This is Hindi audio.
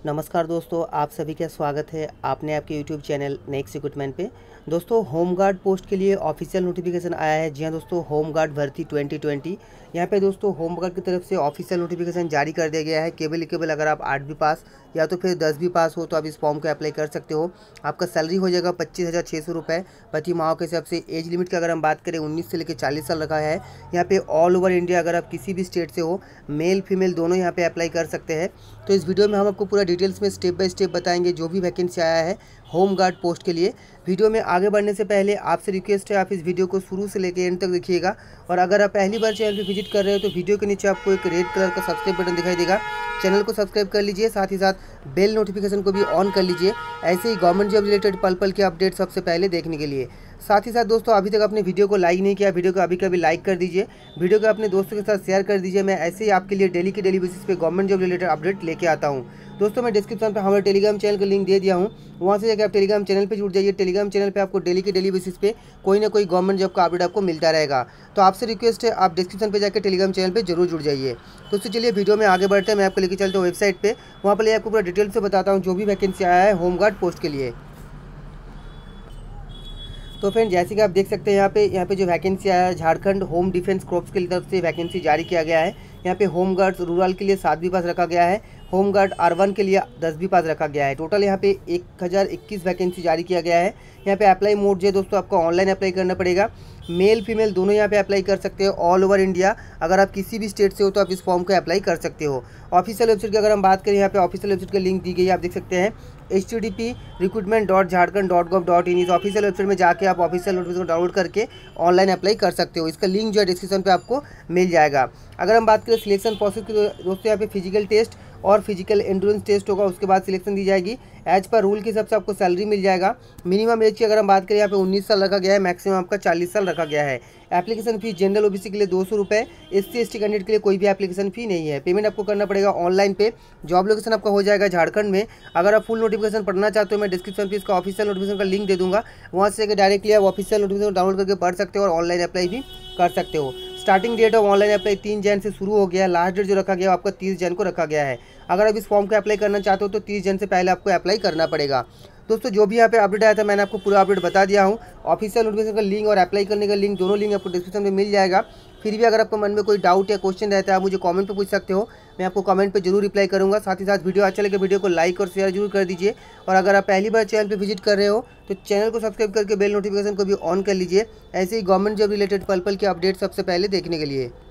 नमस्कार दोस्तों, आप सभी का स्वागत है आपने आपके YouTube चैनल नेक्स्ट रिक्रूटमेंट पे। दोस्तों, होमगार्ड पोस्ट के लिए ऑफिशियल नोटिफिकेशन आया है। जी हाँ दोस्तों, होमगार्ड भर्ती 2020 यहाँ पे दोस्तों होमगार्ड की तरफ से ऑफिशियल नोटिफिकेशन जारी कर दिया गया है। केवल अगर आप 8वीं पास या तो फिर 10वीं पास हो तो आप इस फॉर्म को अप्लाई कर सकते हो। आपका सैलरी हो जाएगा 25,600 रुपये प्रति माह के हिसाब से। एज लिमिट की अगर हम बात करें 19 से लेकर 40 साल रखा है। यहाँ पे ऑल ओवर इंडिया अगर आप किसी भी स्टेट से हो, मेल फीमेल दोनों यहाँ पे अप्लाई कर सकते हैं। तो इस वीडियो में हम आपको पूरा डिटेल्स में स्टेप बाय स्टेप बताएंगे जो भी वैकेंसी आया है होमगार्ड पोस्ट के लिए। वीडियो में आगे बढ़ने से पहले आपसे रिक्वेस्ट है आप इस वीडियो को शुरू से लेकर एंड तक देखिएगा। और अगर आप पहली बार चैनल पर विजिट कर रहे हो तो वीडियो के नीचे आपको एक रेड कलर का सब्सक्राइब बटन दिखाई देगा। चैनल को सब्सक्राइब कर लीजिए, साथ ही साथ बेल नोटिफिकेशन को भी ऑन कर लीजिए, ऐसे ही गवर्नमेंट जॉब रिलेटेड पल पल के अपडेट सबसे पहले देखने के लिए। साथ ही साथ दोस्तों, अभी तक आपने वीडियो को लाइक नहीं किया, वीडियो को अभी कभी लाइक कर दीजिए, वीडियो को अपने दोस्तों के साथ शेयर कर दीजिए। मैं ऐसे ही आपके लिए डेली बेसिस पे गवर्नमेंट जॉब रिलेटेड अपडेट लेके आता हूँ। दोस्तों, मैं डिस्क्रिप्शन पे हमारे टेलीग्राम चैनल का लिंक दे दिया हूँ, वहाँ से जाकर आप टेलीग्राम चैनल पे जुड़ जाइए। टेलीग्राम चैनल पे आपको डेली बेसिस पे कोई ना कोई गवर्नमेंट जॉब का अपडेट आपको मिलता रहेगा। तो आपसे रिक्वेस्ट है आप डिस्क्रिप्शन पे जाकर टेलीग्राम चैनल पे जरूर जुड़ जाइए। दोस्तों चलिए वीडियो में आगे बढ़ते हैं। मैं आपको लेके चलता हूँ वेबसाइट पे, वहाँ पर आपको पूरा डिटेल से बताता हूँ जो भी वैकेंसी आया है होमगार्ड पोस्ट के लिए। तो फ्रेंड, जैसे कि आप देख सकते हैं यहाँ पे जो वैकेंसी आया है झारखंड होम डिफेंस कॉर्प्स की तरफ से वैकेंसी जारी किया गया है। यहाँ पे होमगार्ड्स रूरल के लिए 7वीं पास रखा गया है, होमगार्ड R1 के लिए 10वीं पास रखा गया है। टोटल यहाँ पे 1021 वैकेंसी जारी किया गया है। यहाँ पे अप्लाई मोड जो है दोस्तों आपको ऑनलाइन अप्लाई करना पड़ेगा। मेल फीमेल दोनों यहाँ पे अप्लाई कर सकते हो ऑल ओवर इंडिया। अगर आप किसी भी स्टेट से हो तो आप इस फॉर्म को अप्लाई कर सकते हो। ऑफिशियल वेबसाइट की अगर हम बात करें, यहाँ पे ऑफिशियल वेबसाइट का लिंक दी गई है, आप देख सकते हैं http://recruitment.jharkhand.gov.in। इस ऑफिशियल वेबसाइट में जाके आप ऑफिशियल नोटिफिकेशन डाउनलोड करके ऑनलाइन अप्लाई कर सकते हो। इसका लिंक जो है डिस्क्रिप्शन पे आपको मिल जाएगा। अगर हम बात करें सिलेक्शन प्रोसेस की तो दोस्तों यहाँ पे फिजिकल टेस्ट और फिजिकल एंड्योरेंस टेस्ट होगा, उसके बाद सिलेक्शन दी जाएगी। एज पर रूल के हिसाब से आपको सैलरी मिल जाएगा। मिनिमम एज की अगर हम बात करें यहाँ पे 19 साल रखा गया है, मैक्सिमम आपका 40 साल रखा गया है। एप्लीकेशन फीस जनरल ओबीसी के लिए 200 रुपये, SC/ST कैंडिडेट के लिए कोई भी एप्लीकेशन फी नहीं है। पेमेंट आपको करना पड़ेगा ऑनलाइन पे। जॉब लोकेशन आपका हो जाएगा झारखंड में। अगर आप फुल नोटिफिकेशन पढ़ना चाहते हो, मैं डिस्क्रिप्शन पे इसका ऑफिशियल नोटिफिकेशन का लिंक दे दूँगा, वहाँ से डायरेक्टली आप ऑफिशियल नोटिफिकेशन डाउनलोड करके पढ़ सकते हो और ऑनलाइन अप्लाई भी कर सकते हो। Starting date of online apply 3 Jan से शुरू हो गया है। लास्ट डेट जो रखा गया है आपका 30 जन को रखा गया है। अगर आप इस फॉर्म को अप्लाई करना चाहते हो तो 30 जन से पहले आपको अप्लाई करना पड़ेगा। दोस्तों, जो भी यहाँ पे अपडेट आया था मैंने आपको पूरा अपडेट बता दिया हूँ। ऑफिशियल नोटिफिकेशन का लिंक और अप्लाई करने का लिंक, दोनों लिंक आपको डिस्क्रिप्शन में मिल जाएगा। फिर भी अगर आपको मन में कोई डाउट या क्वेश्चन रहता है आप मुझे कमेंट पे पूछ सकते हो, मैं आपको कमेंट पे जरूर रिप्लाई करूँगा। साथ ही साथ वीडियो अच्छा लगे वीडियो को लाइक और शेयर जरूर कर दीजिए। और अगर आप पहली बार चैनल पे विजिट कर रहे हो तो चैनल को सब्सक्राइब करके बेल नोटिफिकेशन को भी ऑन कर लीजिए, ऐसे ही गवर्नमेंट जॉब रिलेटेड पल पल के अपडेट सबसे पहले देखने के लिए।